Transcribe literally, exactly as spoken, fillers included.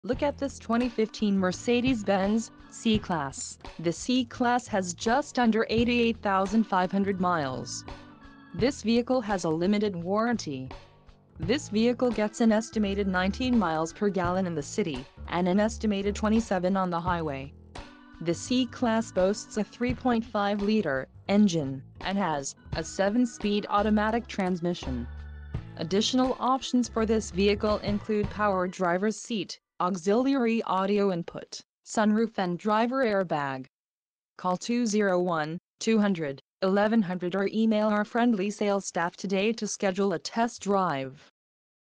Look at this twenty fifteen Mercedes-Benz C-Class. The C-Class has just under eighty-eight thousand five hundred miles. This vehicle has a limited warranty. This vehicle gets an estimated nineteen miles per gallon in the city, and an estimated twenty-seven on the highway. The C-Class boasts a three point five liter engine, and has a seven speed automatic transmission. Additional options for this vehicle include power driver's seat, auxiliary audio input, sunroof and driver airbag. Call two oh one, two hundred, eleven hundred or email our friendly sales staff today to schedule a test drive.